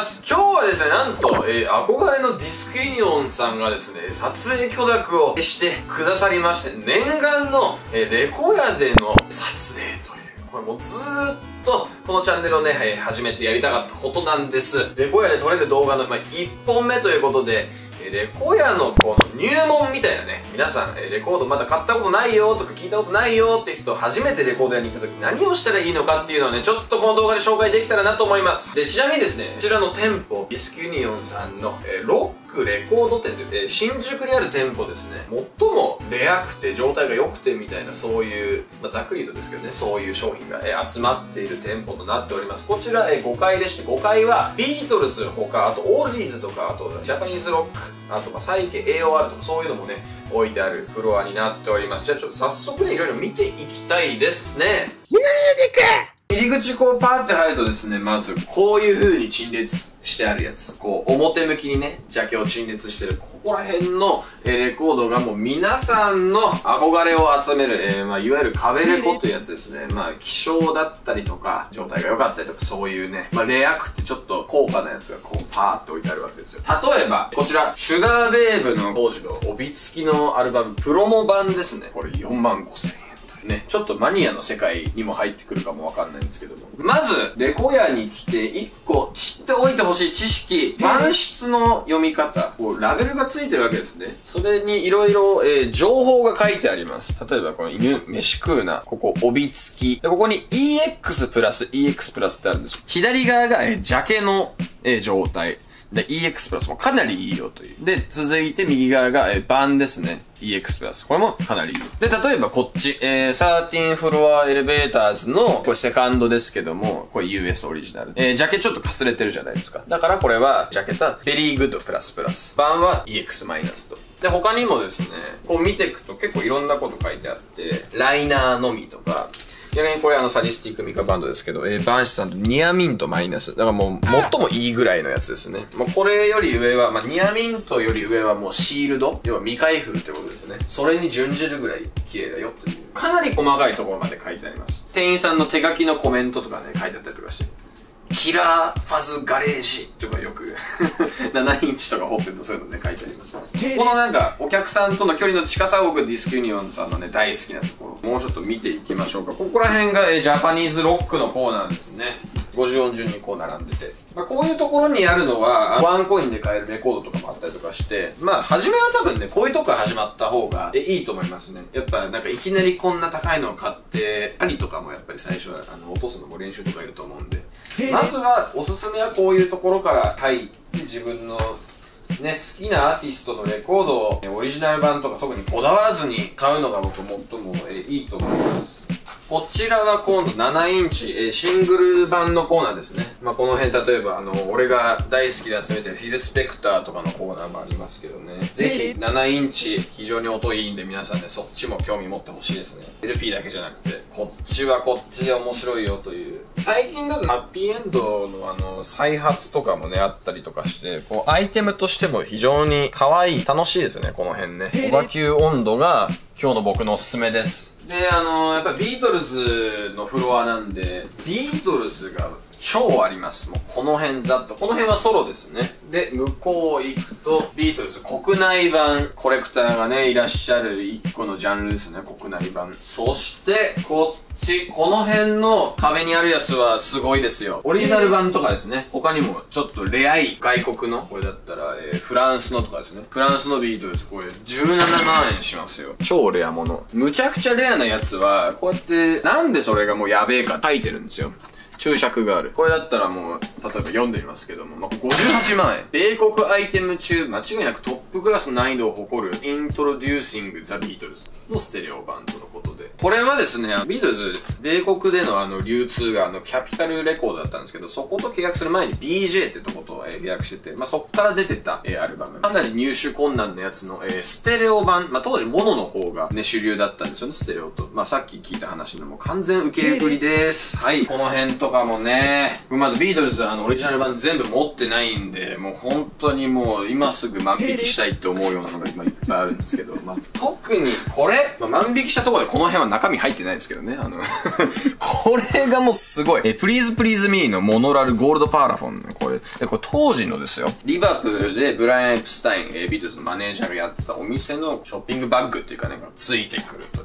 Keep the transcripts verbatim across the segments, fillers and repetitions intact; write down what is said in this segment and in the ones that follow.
。今日はですね、なんと、えー、憧れのディスクユニオンさんがですね、撮影許諾をしてくださりまして、念願の、えー、レコヤでの撮影という、これもうずーっとこのチャンネルをね、えー、始めてやりたかったことなんです。レコヤで撮れる動画の、まあ、いっぽんめということで、レコヤのこの入門みたいなね、皆さんレコードまだ買ったことないよとか聞いたことないよって人、初めてレコード屋に行った時何をしたらいいのかっていうのをね、ちょっとこの動画で紹介できたらなと思います。で、ちなみにですね、こちらの店舗、ディスクユニオンさんの、えー、ロックレコード店で、えー、新宿にある店舗ですね、最もレアくて状態が良くてみたいな、そういう、まあ、ざっくり言うとですけどね、そういう商品が、えー、集まっている店舗となっております。こちら、えー、ごかいでして、ごかいはビートルズほか、あとオールディーズとか、あとジャパニーズロック、あとまあサイケ エーオーアール とかそういうのもね置いてあるフロアになっております。じゃあちょっと早速ねいろいろ見ていきたいですね。入り口こうパーって入るとですね、まずこういう風に陳列してあるやつ、こう表向きにねジャケを陳列してるここら辺のレコードがもう皆さんの憧れを集める、えー、まあいわゆる壁レコというやつですね。まあ希少だったりとか状態が良かったりとかそういうね、まあレアくてちょっと高価なやつがこうパーって置いてあるわけですよ。例えばこちらシュガーベイブの当時の帯付きのアルバムプロモ版ですね。これよんまんごせんえん。ね、ちょっとマニアの世界にも入ってくるかもわかんないんですけども、まずレコヤに来ていっこ知っておいてほしい知識、板質の読み方、こうラベルがついてるわけですね。それにいろいろ情報が書いてあります。例えばこの犬飯食うな、ここ帯付きで、ここに イーエックス プラス イーエックス プラスってあるんです。左側がえジャケのえ状態で イーエックス プラスもかなりいいよという。で、続いて右側がえ版ですね。イーエックス プラス。これもかなりいいよ。で、例えばこっち、えー、じゅうさんフロアエレベーターズの、これセカンドですけども、これ ユーエス オリジナル。えー、ジャケちょっとかすれてるじゃないですか。だからこれは、ジャケットはベリーグッドプラスプラス。版は イーエックス マイナスと。で、他にもですね、こう見ていくと結構いろんなこと書いてあって、ライナーのみとか、逆にこれあのサディスティックミカバンドですけど、えー、バンシさんとニアミントマイナス。だからもう最もいいぐらいのやつですね。もうこれより上は、まあ、ニアミントより上はもうシールド、要は未開封ってことですね。それに準じるぐらい綺麗だよという。かなり細かいところまで書いてあります。店員さんの手書きのコメントとかね、書いてあったりとかして。キラーファズガレージとかよくななインチとか掘ってるとそういうのね書いてありますね。このなんかお客さんとの距離の近さを僕ディスクユニオンさんのね大好きなところもうちょっと見ていきましょうか。ここら辺がえジャパニーズロックのコーナーですね。ごじゅう音順にこう並んでて、まあ、こういうところにあるのはワンコインで買えるレコードとかもあったりとかして、まあ初めは多分ねこういうとこから始まった方がえいいと思いますね。やっぱなんかいきなりこんな高いのを買って針とかもやっぱり最初はあの落とすのも練習とかいると思うんで、まずはおすすめはこういうところから入って自分のね、好きなアーティストのレコードをオリジナル版とか特にこだわらずに買うのが僕最もえいいと思います。こちらは今度ななインチ、えー、シングル版のコーナーですね。まあ、この辺例えばあの俺が大好きで集めてるフィル・スペクターとかのコーナーもありますけどね。ぜひななインチ非常に音いいんで皆さんねそっちも興味持ってほしいですね。 エルピー だけじゃなくてこっちはこっちで面白いよという。最近だとハッピーエンドのあの再発とかもねあったりとかしてこうアイテムとしても非常に可愛い楽しいですよね。この辺ねオバキュー温度が今日の僕のおすすめです。で、あのー、やっぱりビートルズのフロアなんで、ビートルズが超あります。もうこの辺ざっと。この辺はソロですね。で、向こう行くと、ビートルズ国内版コレクターがね、いらっしゃる一個のジャンルですね、国内版。そして、こっち、この辺の壁にあるやつはすごいですよ。オリジナル版とかですね。他にもちょっとレアい外国の、これだったら、えー、フランスのとかですね。フランスのビートルズ、これじゅうななまんえんしますよ。超レアもの。むちゃくちゃレアなやつは、こうやって、なんでそれがもうやべえか書いてるんですよ。注釈がある。これだったらもう、例えば読んでみますけども、まあ、ごじゅうはちまんえん。米国アイテム中、間違いなくトップクラスの難易度を誇る、Introducing the Beatles のステレオ版とのことで。これはですね、ビートルズ、米国でのあの流通があの、キャピタルレコードだったんですけど、そこと契約する前に ビージェー ってとこと契約してて、まあ、そっから出てた、えー、アルバム。かなり入手困難なやつの、えー、ステレオ版。まあ、当時モノの方がね、主流だったんですよね、ステレオと。まあ、さっき聞いた話のも完全受け売りです。はい。この辺とかもね、まだビートルズあの、オリジナル版全部持ってないんで、もう本当にもう今すぐ万引きしたいって思うようなのが今いっぱいあるんですけど、まあ、特にこれ、まあ、万引きしたところでこの辺は中身入ってないですけどね。あの、これがもうすごい。え、Please Please Me のモノラルゴールドパーラフォン。これ、え、これ当時のですよ。リバプールでブライアン・エプスタイン、え、ビートルズのマネージャーがやってたお店のショッピングバッグっていうかね、ついてくるという。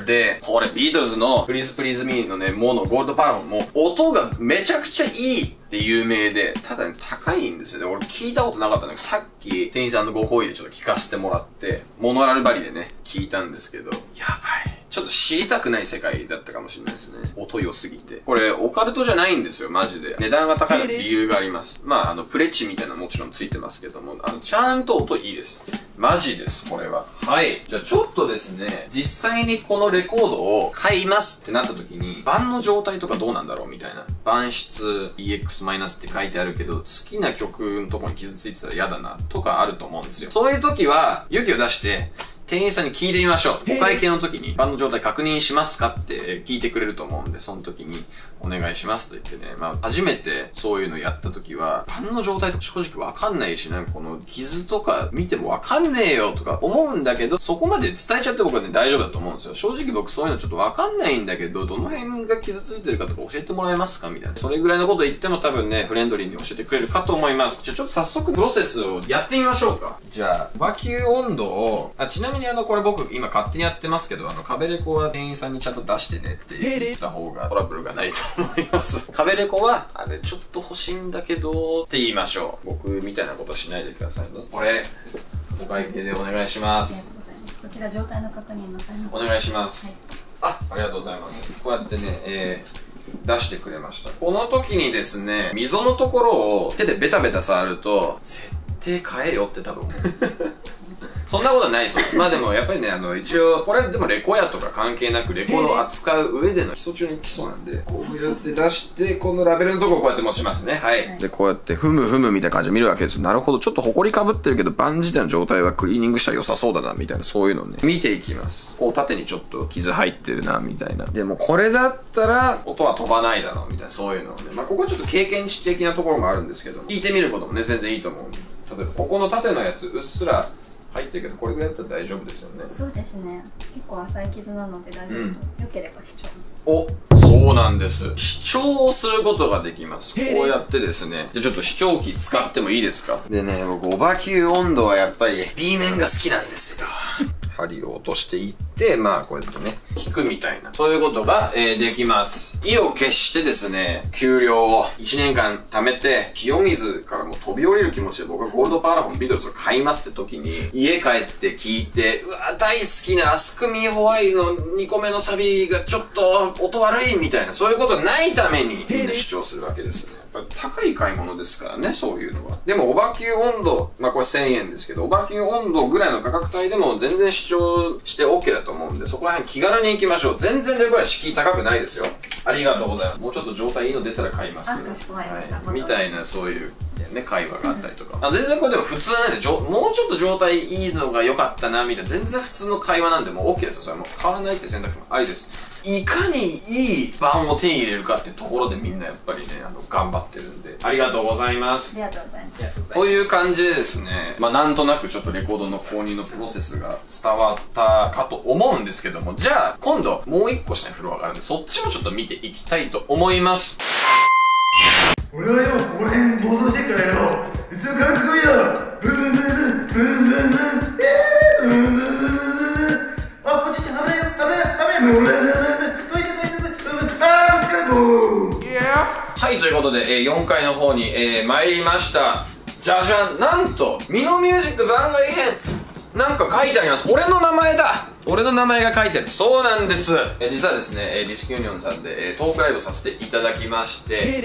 で、これビートルズの Please Please Me のね、モノゴールドパーラフォンも音がめちゃくちゃいいって有名で、ただね、高いんですよね。俺聞いたことなかったんだけど、さっき店員さんのご好意でちょっと聞かせてもらって、モノラルバリでね、聞いたんですけど、やばい。ちょっと知りたくない世界だったかもしれないですね。音良すぎて。これ、オカルトじゃないんですよ、マジで。値段が高い理由があります。まあ、あの、プレチみたいなのもちろんついてますけども、あの、ちゃんと音いいです。マジです、これは。はい。じゃあちょっとですね、実際にこのレコードを買いますってなった時に、盤の状態とかどうなんだろうみたいな。盤質 イーエックス マイナスって書いてあるけど、好きな曲のとこに傷ついてたら嫌だな、とかあると思うんですよ。そういう時は、勇気を出して、店員さんに聞いてみましょう。お会計の時に、盤の状態確認しますかって聞いてくれると思うんで、その時に、お願いしますと言ってね、まあ、初めてそういうのやった時は、盤の状態とか正直わかんないし、なんかこの傷とか見てもわかんねえよとか思うんだけど、そこまで伝えちゃって僕はね、大丈夫だと思うんですよ。正直僕そういうのちょっとわかんないんだけど、どの辺が傷ついてるかとか教えてもらえますかみたいな。それぐらいのこと言っても多分ね、フレンドリーに教えてくれるかと思います。じゃあちょっと早速プロセスをやってみましょうか。じゃあ、バキュー温度を、あ、ちなみにあの、これ僕今勝手にやってますけど、あの、壁レコは店員さんにちゃんと出してねって言った方がトラブルがないと思います。壁レコは、あれちょっと欲しいんだけど、って言いましょう。僕みたいなことしないでくださいね。これ、お会計でお願いします。 ありがとうございます。こちら状態の確認なさいます。 お願いします。 はい、 あ、ありがとうございます。こうやってね、えー、出してくれました。この時にですね、溝のところを手でベタベタ触ると、絶対買えよって多分思う。そんなことはないですよ。まあでもやっぱりね、あの、一応、これでもレコヤとか関係なくレコードを扱う上での基礎中に基礎なんで、こうやって出して、このラベルのところをこうやって持ちますね。はい。はい、で、こうやって、ふむふむみたいな感じで見るわけです。なるほど。ちょっと埃かぶってるけど、盤自体の状態はクリーニングしたら良さそうだな、みたいな、そういうのをね、見ていきます。こう縦にちょっと傷入ってるな、みたいな。でもこれだったら、音は飛ばないだろう、みたいな、そういうのをね。まあここはちょっと経験値的なところもあるんですけど、聞いてみることもね、全然いいと思う。例えば、ここの縦のやつ、うっすら、入ってるけど、これぐらいだったら大丈夫ですよね。 そうですね。結構浅い傷なので大丈夫と、うん、よければ視聴。 お、そうなんです。視聴をすることができます。こうやってですね。じゃあちょっと視聴器使ってもいいですか？でね、僕、オバキュー温度はやっぱり B 面が好きなんですよ。針を落としていって、まあこうやってね、引くみたいな、そういうことが、えー、できます。意を決してですね、給料をいちねんかん貯めて、清水からもう飛び降りる気持ちで僕はゴールドパーラフォンビートルズを買いますって時に、家帰って聞いて、うわ、大好きなアスクミーホワイのにこめのサビがちょっと音悪いみたいな、そういうことがないためにみんな主張するわけですね。高い買い物ですからね、そういうのは。でも、オバキュー温度、まあこれせんえんですけど、オバキュー温度ぐらいの価格帯でも全然主張して OK だと思うんで、そこら辺気軽に行きましょう。全然レコヤ敷居高くないですよ。ありがとうございます。もうちょっと状態いいの出たら買います。 あ、かしこまりました。 はい、みたいな、そういう、ね、会話があったりとか。あ、全然これでも普通なんで、もうちょっと状態いいのが良かったな、みたいな、全然普通の会話なんでもう OK ですよ。それはもう変わらないって選択肢もありです。いかにいい盤を手に入れるかっていうところでみんなやっぱりね、あの、頑張ってるんで。ありがとうございます。 ありがとうございます。 という感じでですね、まあなんとなくちょっとレコードの購入のプロセスが伝わったかと思うんですけども、じゃあ今度もう一個下にフロアがあるんで、そっちもちょっと見ていきたいと思います。 俺はよ、ここら辺暴走してっからよ、うちの監督よ、ブンブンブンブン、ブンブンブン、えー、ブンブンブンブンブン、あ、おじいちゃん、危ないよ、危ないよ、危ないよ、ブンブンブンブン、どいてどいてどいて、ブンブン、あー、ぶつかる、ボーン。 はい、ということで、えー、よんかいの方に、えー、参りました。じゃじゃん、なんと、ミノミュージック番外編、なんか書いてあります。俺の名前だ俺の名前が書いてある。そうなんです。え実はですね、ディスクユニオンさんで、えトークライブさせていただきまして、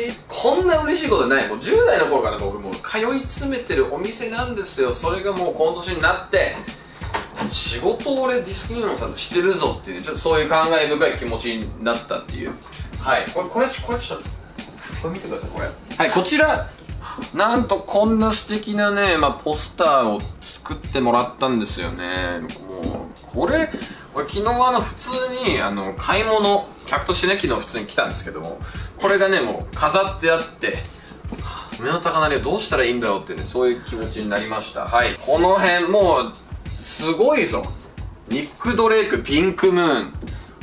こんな嬉しいことない。もうじゅう代の頃から僕もう通い詰めてるお店なんですよ。それがもうこの年になって、仕事を俺ディスクユニオンさんとしてるぞっていう、ちょっとそういう感慨深い気持ちになったっていう。はい。これ、これ、これちょっと、これ見てください、これ。はい、こちら。なんとこんな素敵なね、まあ、ポスターを作ってもらったんですよね。もう、これ、これ昨日あの普通にあの買い物、客としてね、昨日普通に来たんですけども、これがね、もう飾ってあって、目の高鳴りをどうしたらいいんだろうってね、そういう気持ちになりました。はい。この辺、もう、すごいぞ。ニック・ドレイク、ピンクムーン。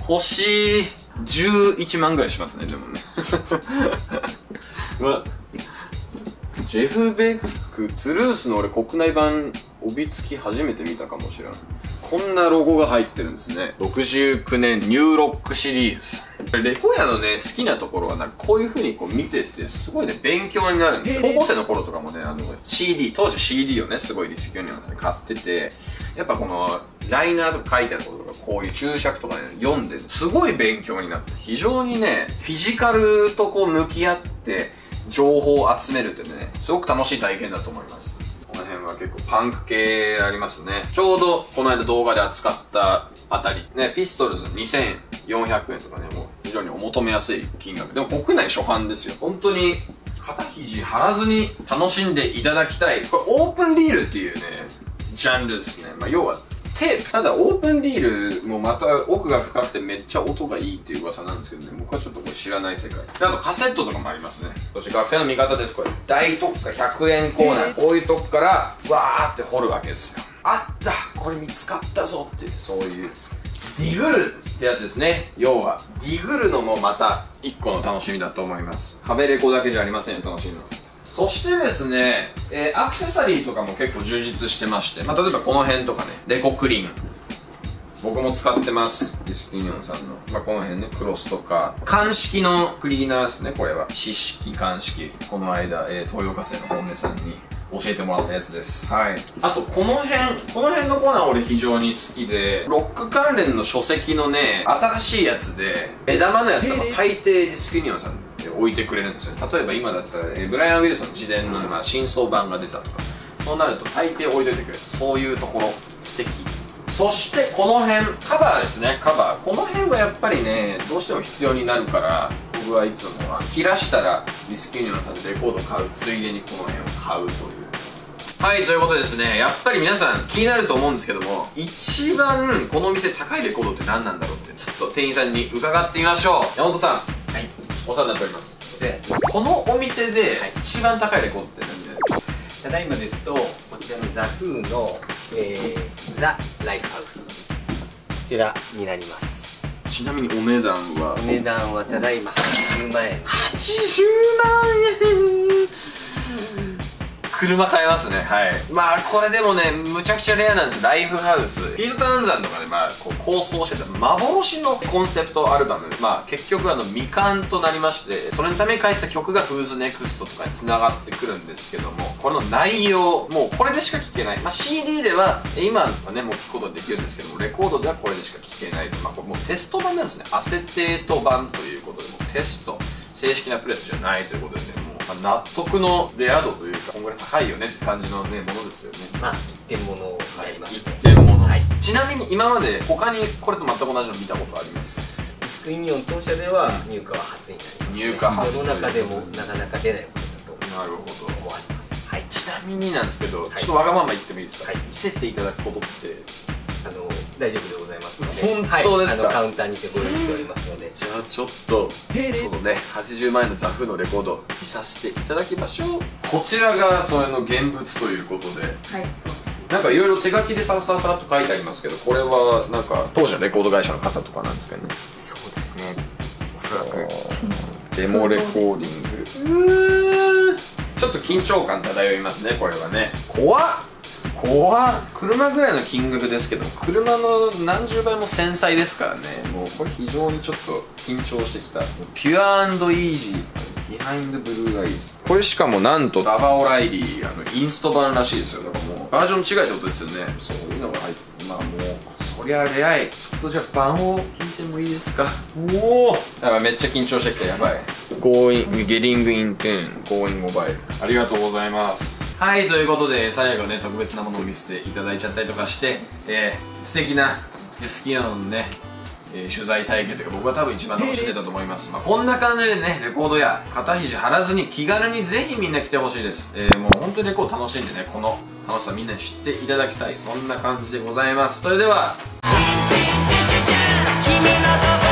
星じゅういちまんぐらいしますね、でもね。うわ、ジェフ・ベック、トゥルースの俺国内版帯付き初めて見たかもしれん。こんなロゴが入ってるんですね。ろくじゅうきゅうねんニューロックシリーズ。レコヤのね、好きなところはなんかこういう風にこう見ててすごいね、勉強になるんですよ。高校生の頃とかもね、あの シーディー、当時 シーディー をね、すごいディスクユニオンで買ってて、やっぱこのライナーとか書いてあることとか、こういう注釈とかね、読んで、すごい勉強になって、非常にね、フィジカルとこう向き合って、情報を集めるってね、すごく楽しい体験だと思います。この辺は結構パンク系ありますね。ちょうどこの間動画で扱ったあたり、ね、ピストルズにせんよんひゃくえんとかね、もう非常にお求めやすい金額。でも国内初版ですよ。本当に肩肘張らずに楽しんでいただきたい。これオープンリールっていうね、ジャンルですね。まあ要はテープ。ただオープンリールもまた奥が深くてめっちゃ音がいいっていう噂なんですけどね、僕はちょっとこれ知らない世界。であとカセットとかもありますね。そして学生の味方です。これ大特価ひゃくえんコーナー、こういうとこからわーって掘るわけですよ。あった、これ見つかったぞっていう、そういうディグルってやつですね。要はディグルのもまた一個の楽しみだと思います。壁レコだけじゃありませんよ、楽しみの。そしてですね、えー、アクセサリーとかも結構充実してまして、まあ、例えばこの辺とかね、レコクリーン。僕も使ってます。ディスクユニオンさんの。まあ、この辺ね、クロスとか。鑑識のクリーナーですね、これは。四式鑑識。この間、えー、東洋化成の本音さんに教えてもらったやつです。はい。あと、この辺、この辺のコーナー俺非常に好きで、ロック関連の書籍のね、新しいやつで、目玉のやつは大抵ディスクユニオンさん置いてくれるんですよ。例えば今だったら、えー、ブライアン・ウィルソンの自伝の、まあ、新装版が出たとか、そうなると大抵置いといてくれる。そういうところ素敵。そしてこの辺カバーですね。カバーこの辺はやっぱりね、どうしても必要になるから、僕はいつも切らしたらディスクユニオンさんでレコードを買うついでにこの辺を買うという。はい、ということでですね、やっぱり皆さん気になると思うんですけども、一番このお店高いレコードって何なんだろうってちょっと店員さんに伺ってみましょう。山本さん、はい、お世話になっております。このお店で一番高いレコードって何になります？ ただいまですと、こちらのザ・フーの、えー、ザ・ライフハウス、こちらになります。 ちなみにお値段は？ お値段はただいまはちじゅうまんえん。 はちじゅうまんえん車買えますね。はい。まあこれでもね、むちゃくちゃレアなんです。ライフハウスフィールタウンザンとかで、まあこう構想してた幻のコンセプトアルバム、まあ結局あの未完となりまして、それのために書いてた曲がフーズネクストとかに繋がってくるんですけども、これの内容もうこれでしか聴けない。まあ シーディー では今はねもう聴くことができるんですけども、レコードではこれでしか聴けない。まあこれもうテスト版なんですね。アセテート版ということで、もうテスト正式なプレスじゃないということでね、もう納得のレア度というか、こんぐらい高いよねって感じのね、ものですよね。 まあ、一点物になりますね。 一点物。 はい。 ちなみに今まで他にこれと全く同じの見たことあります？ ディスクユニオン当社では入荷は初になります、ね。 入荷初。 世の中でもなかなか出ないものだとなるほど思われます。はい。 ちなみになんですけど、 はい、 ちょっとわがまま言ってもいいですか？ はい。 見せていただくことってあの大丈夫でございますので、 本当ですか？ はい、あのカウンターにてご用意しておりますので、 じゃあちょっとそのねはちじゅうまんえんのザフのレコード見させていただきましょう。こちらがそれの現物ということで、 はい、そうです。 なんかいろいろ手書きでさらさらさらっと書いてありますけど、これはなんか当時のレコード会社の方とかなんですかね？ そうですね、おそらくデモレコーディング。うーちょっと緊張感漂いますね、これはね。怖っ怖っ。車ぐらいの金額ですけど、車の何十倍も繊細ですからね。もうこれ非常にちょっと緊張してきた。ピュア&イージービハインドブルーアイズ。これしかもなんとダバオライリーあのインスト版らしいですよ。だからもうバージョン違いってことですよね。そういうのが入って、まあもうそりゃレアい。ちょっとじゃあ版を聞いてもいいですか？おお、やばい、めっちゃ緊張してきた。やばい。Going Getting in Tune Going Mobile。ありがとうございます。はい、ということで最後ね、特別なものを見せていただいちゃったりとかして、えー、素敵なディスクユニオンのね、えー、取材体験というか、僕は多分一番楽しんでたと思います。まあ、こんな感じでね、レコードや肩肘張らずに気軽にぜひみんな来てほしいです。えー、もう本当にレコード楽しんでね、この楽しさみんなに知っていただきたい、そんな感じでございます。それでは、君の